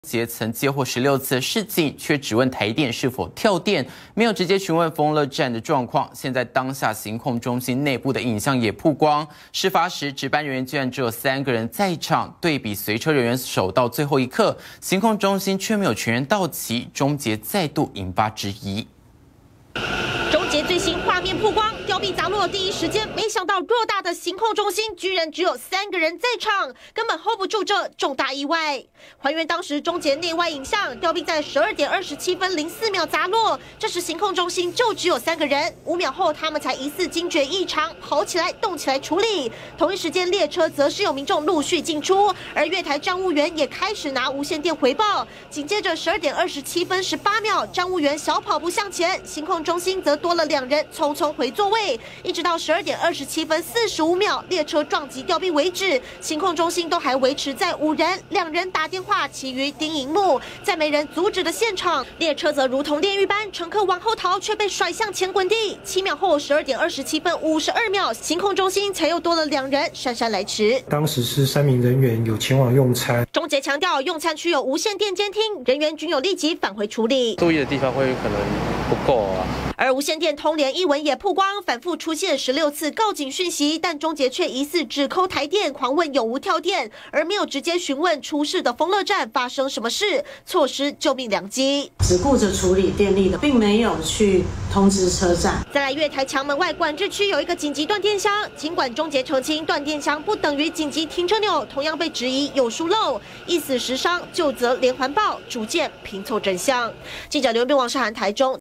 杰曾接获16次示警，却只问台电是否跳电，没有直接询问丰乐站的状况。现在当下行控中心内部的影像也曝光，事发时值班人员居然只有3个人在场，对比随车人员守到最后一刻，行控中心却没有全员到齐，终结再度引发质疑。 终结最新画面曝光，吊臂砸落第一时间，没想到偌大的行控中心居然只有3个人在场，根本 hold 不住这重大意外。还原当时终结内外影像，吊臂在12点27分04秒砸落，这时行控中心就只有3个人，5秒后他们才疑似惊觉异常，跑起来动起来处理。同一时间列车则是有民众陆续进出，而月台站务员也开始拿无线电回报。紧接着12点27分18秒，站务员小跑步向前，行控中心则多了2人匆匆回座位，一直到12点27分45秒，列车撞击吊臂为止，行控中心都还维持在5人，2人打电话，其余盯荧幕。在没人阻止的现场，列车则如同炼狱般，乘客往后逃，却被甩向前滚地。7秒后，12点27分52秒，行控中心才又多了2人姗姗来迟。 当时是3名人员有前往用餐。 终结强调，用餐区有无线电监听，人员均有立即返回处理。 注意的地方会可能不够啊。 而无线电通联一文也曝光，反复出现16次告警讯息，但终结却疑似只扣台电，狂问有无跳电，而没有直接询问出事的丰乐站发生什么事，错失救命良机。 只顾着处理电力的，并没有去通知车站。 再来，月台墙门外管制区有一个紧急断电箱，尽管终结澄清断电箱不等于紧急停车钮，同样被质疑有疏漏，一死10伤，就责连环报，逐渐拼凑真相。记者刘斌、王世涵台中。